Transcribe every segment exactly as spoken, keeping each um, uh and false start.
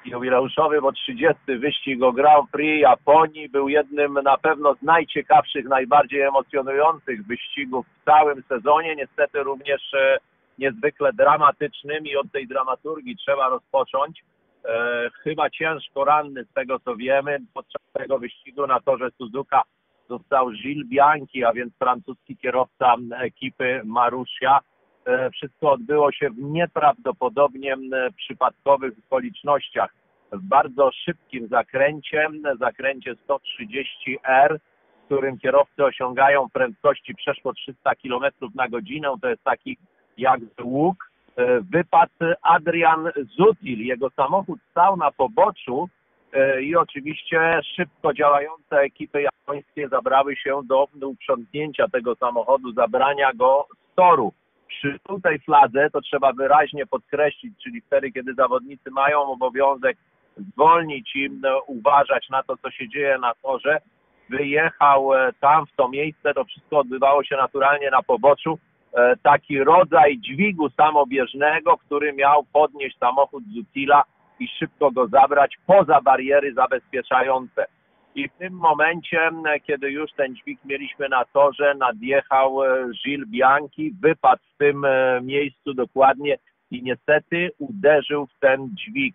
jubileuszowy, bo trzydziesty wyścig o Grand Prix Japonii był jednym na pewno z najciekawszych, najbardziej emocjonujących wyścigów w całym sezonie. Niestety również e, niezwykle dramatycznym i od tej dramaturgii trzeba rozpocząć. E, chyba ciężko ranny z tego co wiemy. Podczas tego wyścigu na torze Suzuka został Gilles Bianchi, a więc francuski kierowca ekipy Marussia. Wszystko odbyło się w nieprawdopodobnie przypadkowych okolicznościach. W bardzo szybkim zakręcie, zakręcie sto trzydzieści R, w którym kierowcy osiągają prędkości przeszło trzysta kilometrów na godzinę, to jest taki jakby łuk, wypadł Adrian Sutil. Jego samochód stał na poboczu i oczywiście szybko działające ekipy japońskie zabrały się do uprzątnięcia tego samochodu, zabrania go z toru. Przy tej fladze, to trzeba wyraźnie podkreślić, czyli wtedy, kiedy zawodnicy mają obowiązek zwolnić i uważać na to, co się dzieje na torze, wyjechał tam, w to miejsce, to wszystko odbywało się naturalnie na poboczu, taki rodzaj dźwigu samobieżnego, który miał podnieść samochód Sutila i szybko go zabrać poza bariery zabezpieczające. I w tym momencie, kiedy już ten dźwig mieliśmy na torze, nadjechał Gilles Bianchi, wypadł w tym miejscu dokładnie i niestety uderzył w ten dźwig.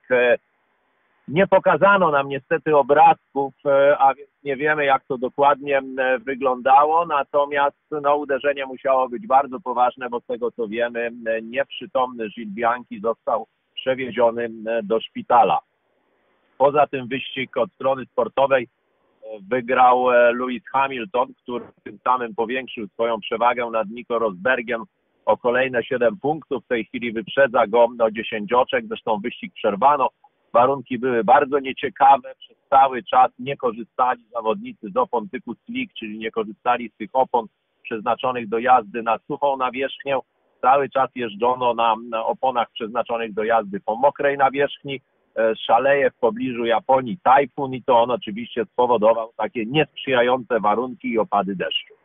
Nie pokazano nam niestety obrazków, a więc nie wiemy, jak to dokładnie wyglądało, natomiast no, uderzenie musiało być bardzo poważne, bo z tego co wiemy, nieprzytomny Gilles Bianchi został przewieziony do szpitala. Poza tym wyścig od strony sportowej wygrał Lewis Hamilton, który tym samym powiększył swoją przewagę nad Nico Rosbergiem o kolejne siedem punktów. W tej chwili wyprzedza go o dziesięć oczek, zresztą wyścig przerwano. Warunki były bardzo nieciekawe, przez cały czas nie korzystali zawodnicy z opon typu slick, czyli nie korzystali z tych opon przeznaczonych do jazdy na suchą nawierzchnię. Cały czas jeżdżono na, na oponach przeznaczonych do jazdy po mokrej nawierzchni. Szaleje w pobliżu Japonii tajfun i to on oczywiście spowodował takie niesprzyjające warunki i opady deszczu.